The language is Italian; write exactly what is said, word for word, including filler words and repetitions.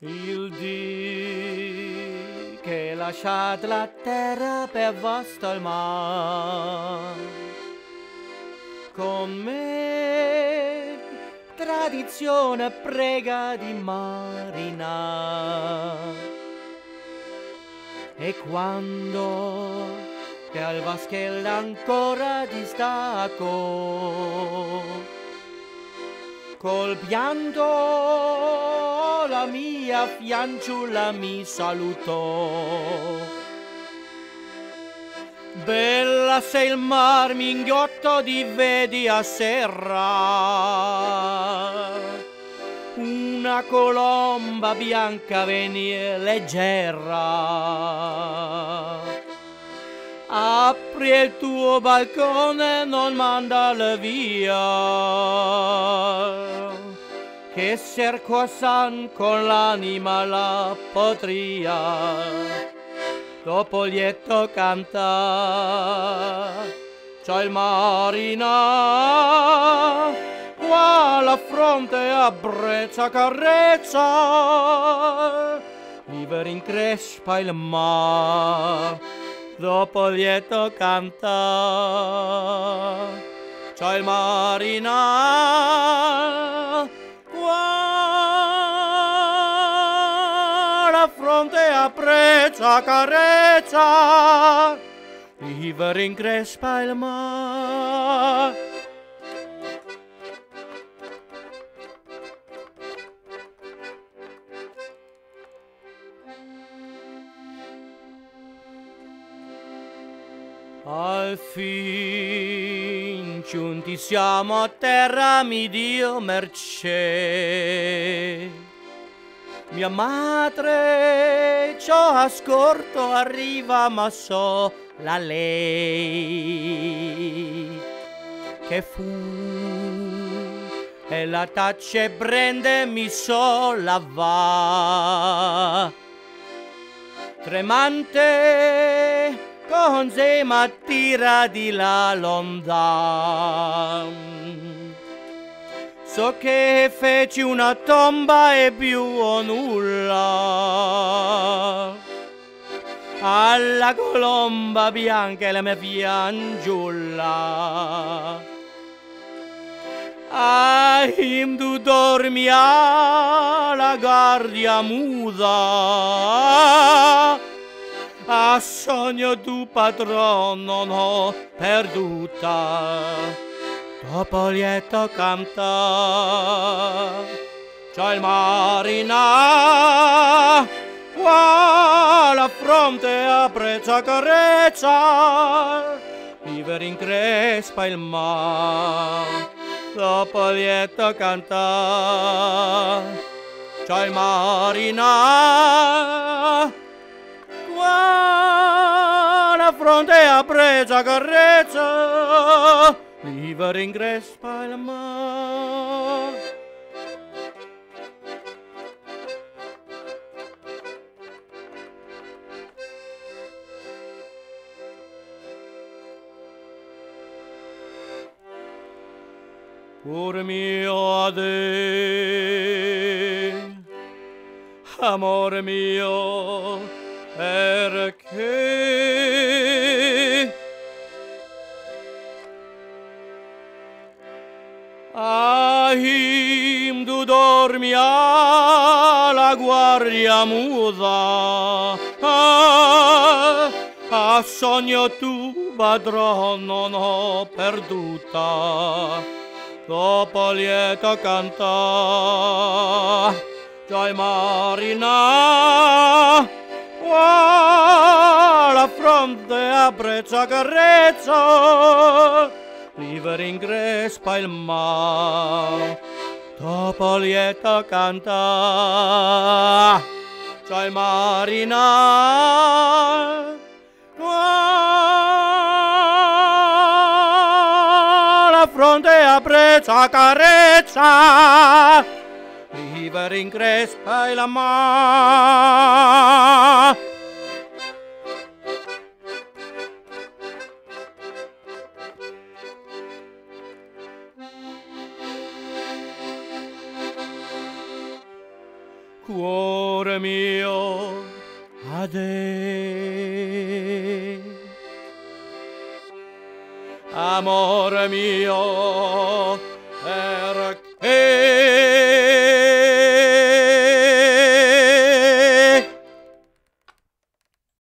Il dì che lasciate la terra per vasto il mare, con me tradizione prega di marinare. E quando per vaschella ancora distacco, col pianto la mia fianciulla mi salutò. Bella sei il mar minghotto di vedi a serra, una colomba bianca venir leggera. Apri il tuo balcone, non mandala via, che cerco san con l'anima la potria. Dopo lieto canta, c'è il marina, qua la fronte abbrezza carezza, viver in crespa il mar. Dopo lieto canta, c'è il marina, qua la fronte apprezza carezza, viver in crespa il mar. Al fin giunti siamo a terra, mi Dio mercè. Mia madre ciò a scorto arriva, ma so la lei che fu e la tacce prende mi so la va. Tremante con se m'attira di là lontan. So che feci una tomba e più o nulla. Alla colomba bianca e la mia fianciulla. Ahim tu dormi alla guardia muda. A sogno tu patrono no perduta, dopo lieto canta, c'è il marina, qua la fronte apprezza carezza, viver in crespa il mar, dopo lieto canta, c'è il marina, la fronte apprezza carezza, viver in crespa il mar. Cuore mio ade, amore mio, perché ahim tu dormi alla guardia muda, ah, a sogno tu padrono no perduta, dopo lieto canta, c'è marina, la fronte apprezza carezza, viver in crespa il mar, dopo lieto canta, c'è il marina, la fronte apprezza carezza, viver in crespa il mar. cuore mio, adè. Amore mio, per